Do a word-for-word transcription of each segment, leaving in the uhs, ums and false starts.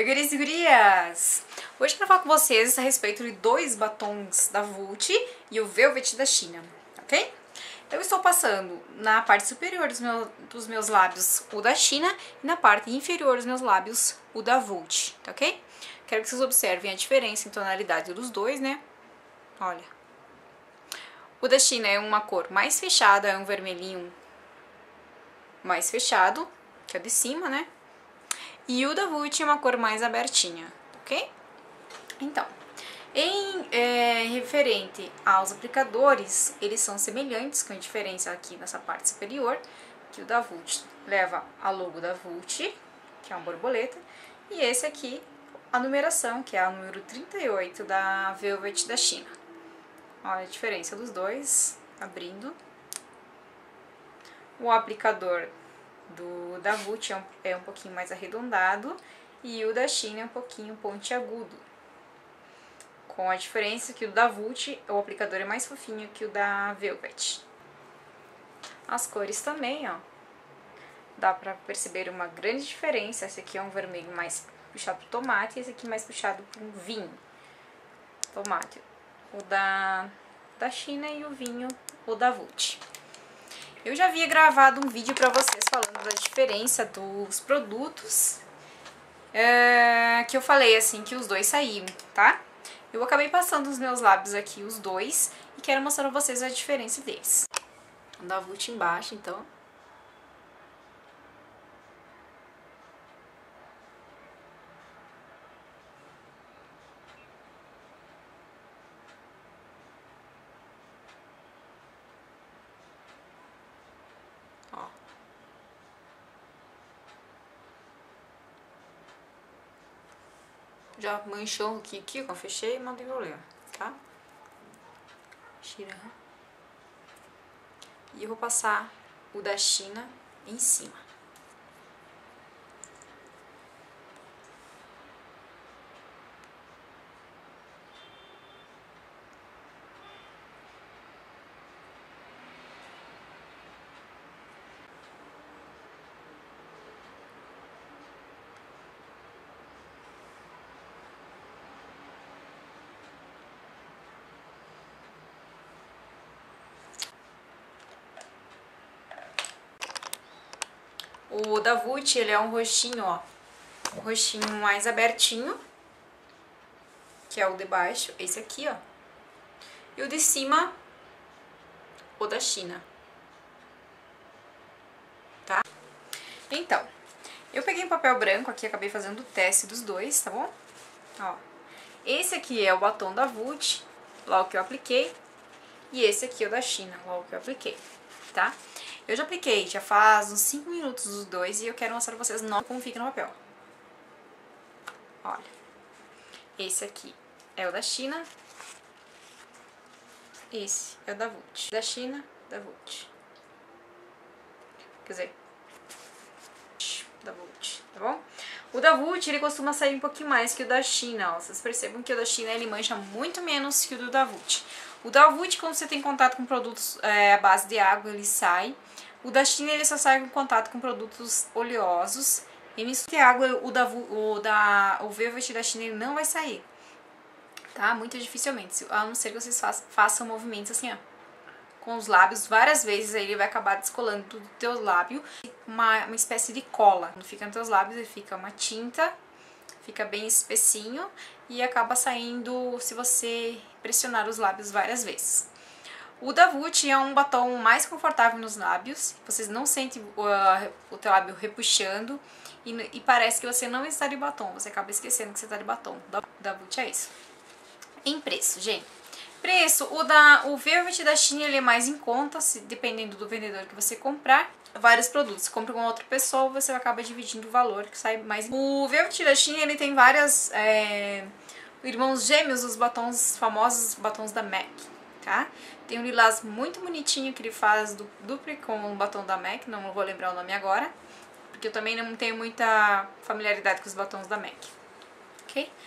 Oi, gurias e gurias! Hoje eu quero falar com vocês a respeito de dois batons da Vult e o Velvet da China, ok? Eu estou passando na parte superior dos meus, dos meus lábios o da China e na parte inferior dos meus lábios o da Vult, tá ok? Quero que vocês observem a diferença em tonalidade dos dois, né? Olha. O da China é uma cor mais fechada, é um vermelhinho mais fechado, que é o de cima, né? E o da Vult é uma cor mais abertinha, ok? Então, em é, referente aos aplicadores, eles são semelhantes, com a diferença aqui nessa parte superior, que o da Vult leva a logo da Vult, que é uma borboleta, e esse aqui, a numeração, que é a número trinta e oito da Velvet da China. Olha a diferença dos dois, abrindo. O aplicador do da Vult é um, é um pouquinho mais arredondado e o da China é um pouquinho pontiagudo. Com a diferença que o da Vult, o aplicador é mais fofinho que o da Velvet. As cores também, ó. Dá pra perceber uma grande diferença. Esse aqui é um vermelho mais puxado pro tomate e esse aqui mais puxado pro vinho. Tomate, o da, da China, e o vinho, o da Vult. Eu já havia gravado um vídeo pra vocês falando da diferença dos produtos, é, que eu falei assim que os dois saíam, tá? Eu acabei passando nos meus lábios aqui os dois e quero mostrar pra vocês a diferença deles. Vou dar a Vult embaixo, então. Ó. Já manchou aqui, aqui, eu fechei e não tem problema, tá? Tira. E eu vou passar o da China em cima. O da Vult, ele é um rostinho, ó, um rostinho mais abertinho, que é o de baixo, esse aqui, ó. E o de cima, o da China. Tá? Então, eu peguei um papel branco aqui, acabei fazendo o teste dos dois, tá bom? Ó, esse aqui é o batom da Vult, logo que eu apliquei, e esse aqui é o da China, logo que eu apliquei, tá? Eu já apliquei, já faz uns cinco minutos os dois e eu quero mostrar pra vocês não como fica no papel. Olha, esse aqui é o da China, esse é o da Vult. Da China, da Vult. Quer dizer, da Vult, tá bom? O da Vult, ele costuma sair um pouquinho mais que o da China, ó. Vocês percebam que o da China, ele mancha muito menos que o do da Vult. O da Vult, quando você tem contato com produtos é, à base de água, ele sai. O da China, ele só sai com contato com produtos oleosos. E mistura de água, o da, o da o Velvet da China, ele não vai sair. Tá? Muito dificilmente. A não ser que vocês façam, façam movimentos assim, ó, com os lábios várias vezes, aí ele vai acabar descolando do teu lábio. Uma, uma espécie de cola. Quando fica nos teus lábios, ele fica uma tinta, fica bem espessinho e acaba saindo se você pressionar os lábios várias vezes. O da Vult é um batom mais confortável nos lábios, vocês não sentem uh, o teu lábio repuxando e, e parece que você não está de batom, você acaba esquecendo que você está de batom. Da, da Vult é isso. Em preço, gente. Preço, o, da, o Velvet da China, ele é mais em conta, se, dependendo do vendedor que você comprar. Vários produtos, se compra com outra pessoa, você acaba dividindo o valor, que sai mais. O Velvet da China, ele tem várias é, irmãos gêmeos, os batons famosos, batons da MAC, tá? Tem um lilás muito bonitinho que ele faz du duplo com o batom da MAC, não vou lembrar o nome agora, porque eu também não tenho muita familiaridade com os batons da MAC, ok?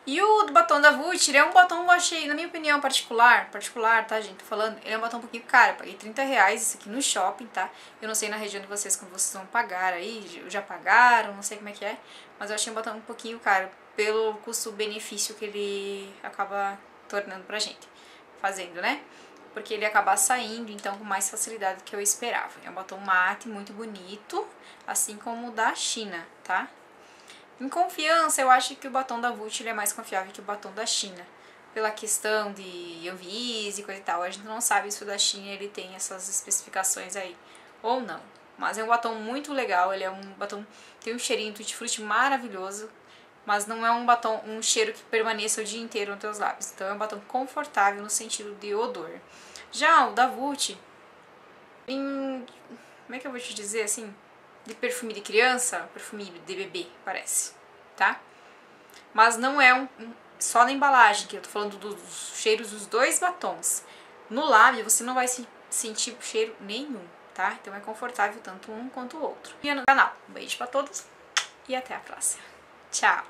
E o do batom da Vult, ele é um batom, eu achei, na minha opinião particular, particular, tá, gente, tô falando, ele é um batom um pouquinho caro, eu paguei trinta reais isso aqui no shopping, tá? Eu não sei na região de vocês como vocês vão pagar aí, já pagaram, não sei como é que é, mas eu achei um batom um pouquinho caro, pelo custo-benefício que ele acaba tornando pra gente, fazendo, né? Porque ele acaba saindo, então, com mais facilidade do que eu esperava. É um batom mate, muito bonito, assim como o da China, tá? Em confiança, eu acho que o batom da Vult ele é mais confiável que o batom da China. Pela questão de Anvisa e coisa e tal. A gente não sabe se o da China ele tem essas especificações aí ou não. Mas é um batom muito legal, ele é um batom tem um cheirinho tutti-frutti maravilhoso. Mas não é um batom, um cheiro que permaneça o dia inteiro nos teus lábios. Então é um batom confortável no sentido de odor. Já o da Vult, em, como é que eu vou te dizer assim? De perfume de criança, perfume de bebê, parece, tá? Mas não é um, um só na embalagem, que eu tô falando dos cheiros dos dois batons. No lábio você não vai se sentir cheiro nenhum, tá? Então é confortável tanto um quanto o outro. E no canal, um beijo pra todos e até a próxima. Tchau!